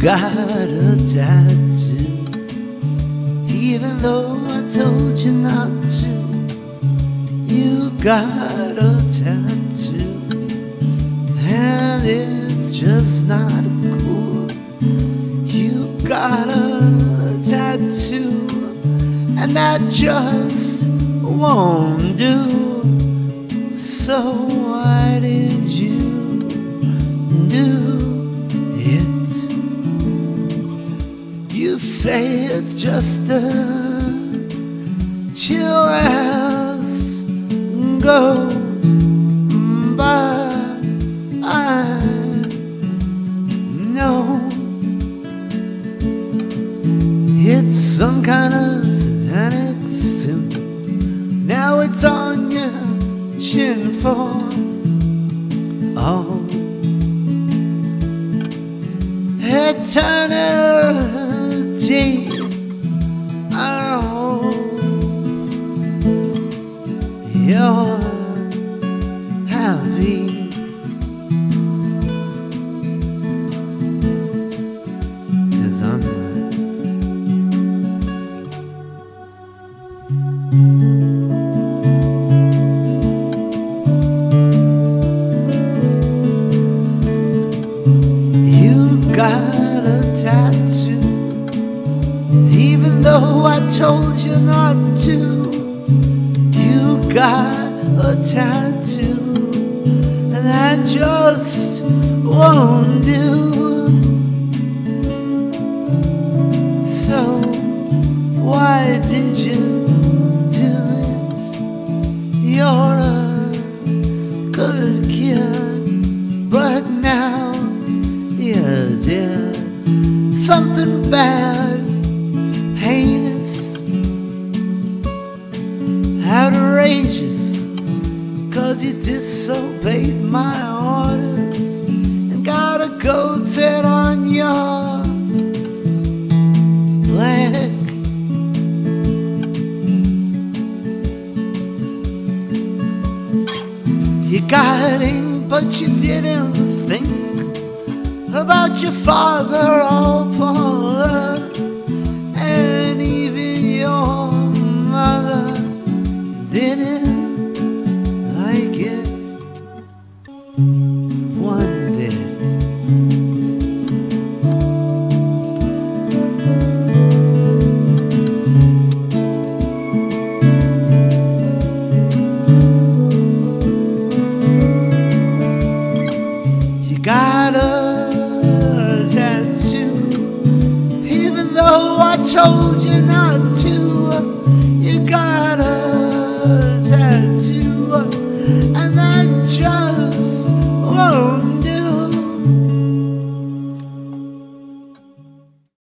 got a tattoo, even though I told you not to. You got a tattoo, and it's just not cool. You got a tattoo, and that just won't do. So why did you do it? You say it's just a chill as go by. I know it's some kind of satanic symbol. Now it's on your shin for all eternity. Oh, you're happy. 'Cause I'm not. Got a tattoo, even though I told you not to. You got a tattoo, and that just won't do. So why did you do it? You're a good kid, but now you did something bad, heinous, outrageous, 'cause you disobeyed my orders and got a goat's head on your leg. You got ink, but you didn't think about your father or Paula, and even your mother didn't like it one bit. You got a tattoo, even though I told you